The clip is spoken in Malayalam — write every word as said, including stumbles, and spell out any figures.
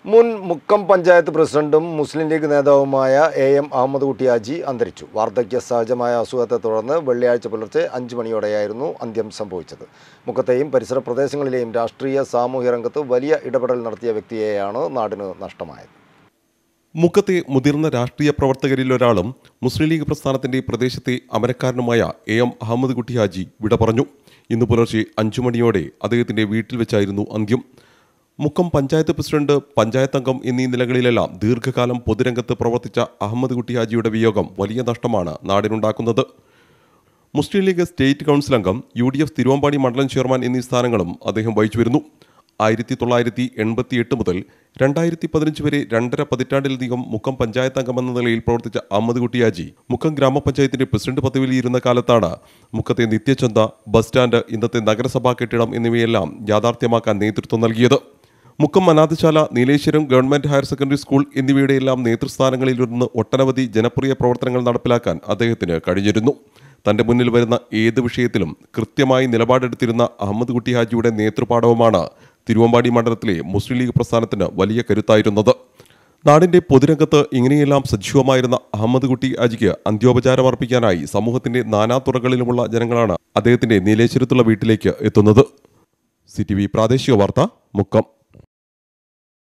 മുൻ മുക്കം പഞ്ചായത്ത് പ്രസിഡന്റും മുസ്ലിം ലീഗ് നേതാവുമായ എ എം അഹമ്മദ് കുട്ടി ഹാജി അന്തരിച്ചു. വാർദ്ധക്യ സഹജമായ അസുഖത്തെ തുടർന്ന് വെള്ളിയാഴ്ച പുലർച്ചെ അഞ്ചു മണിയോടെയായിരുന്നു അന്ത്യം സംഭവിച്ചത്. മുക്കത്തെയും പരിസര പ്രദേശങ്ങളിലെയും രാഷ്ട്രീയ സാമൂഹ്യ രംഗത്ത് വലിയ ഇടപെടൽ നടത്തിയ വ്യക്തിയെയാണ് നാടിന് നഷ്ടമായത്. മുക്കത്തെ മുതിർന്ന രാഷ്ട്രീയ പ്രവർത്തകരിൽ ഒരാളും മുസ്ലിം ലീഗ് പ്രസ്ഥാനത്തിന്റെ പ്രദേശത്തെ അമരക്കാരനുമായ എ എം അഹമ്മദ് കുട്ടി ഹാജി വിട പറഞ്ഞു. ഇന്ന് പുലർച്ചെ അഞ്ചു മണിയോടെ അദ്ദേഹത്തിന്റെ വീട്ടിൽ വെച്ചായിരുന്നു അന്ത്യം. മുക്കം പഞ്ചായത്ത് പ്രസിഡന്റ്, പഞ്ചായത്ത് അംഗം എന്നീ നിലകളിലെല്ലാം ദീർഘകാലം പൊതുരംഗത്ത് പ്രവർത്തിച്ച അഹമ്മദ് കുട്ടി ഹാജിയുടെ വിയോഗം വലിയ നഷ്ടമാണ് നാടിനുണ്ടാക്കുന്നത്. മുസ്ലിം ലീഗ് സ്റ്റേറ്റ് കൗൺസിൽ അംഗം, യു ഡി എഫ് തിരുവമ്പാടി മണ്ഡലം ചെയർമാൻ എന്നീ സ്ഥാനങ്ങളും അദ്ദേഹം വഹിച്ചു വരുന്നു. ആയിരത്തി തൊള്ളായിരത്തി എൺപത്തി എട്ട് മുതൽ രണ്ടായിരത്തി പതിനഞ്ച് വരെ രണ്ടര പതിറ്റാണ്ടിലധികം മുക്കം പഞ്ചായത്ത് അംഗമെന്ന നിലയിൽ പ്രവർത്തിച്ച അഹമ്മദ് കുട്ടി ഹാജി മുക്കം ഗ്രാമപഞ്ചായത്തിന്റെ പ്രസിഡന്റ് പദവിയിൽ ഇരുന്ന കാലത്താണ് മുക്കത്തെ നിത്യചന്ത, ബസ് സ്റ്റാൻഡ്, ഇന്നത്തെ നഗരസഭാ കെട്ടിടം എന്നിവയെല്ലാം യാഥാർത്ഥ്യമാക്കാൻ നേതൃത്വം നൽകിയത്. മുക്കം അനാഥശാല, Neeleswaram government higher secondary school എന്നിവയുടെയെല്ലാം നേതൃസ്ഥാനങ്ങളിലിരുന്ന് ഒട്ടനവധി ജനപ്രിയ പ്രവർത്തനങ്ങൾ നടപ്പിലാക്കാൻ അദ്ദേഹത്തിന് കഴിഞ്ഞിരുന്നു. തന്റെ മുന്നിൽ വരുന്ന ഏത് വിഷയത്തിലും കൃത്യമായി നിലപാടെടുത്തിരുന്ന അഹമ്മദ് കുട്ടി ഹാജിയുടെ നേതൃപാടവമാണ് തിരുവമ്പാടി മണ്ഡലത്തിലെ മുസ്ലിം ലീഗ് പ്രസ്ഥാനത്തിന് വലിയ കരുത്തായിരുന്നത്. നാടിന്റെ പൊതുരംഗത്ത് ഇങ്ങനെയെല്ലാം സജീവമായിരുന്ന അഹമ്മദ് കുട്ടി ഹാജിക്ക് അന്ത്യോപചാരം അർപ്പിക്കാനായി സമൂഹത്തിന്റെ നാനാതുറകളിലുമുള്ള ജനങ്ങളാണ് അദ്ദേഹത്തിന്റെ നീലേശ്വരത്തുള്ള വീട്ടിലേക്ക് എത്തുന്നത്. സി ടി വി പ്രാദേശിക വാർത്ത, മുക്കം.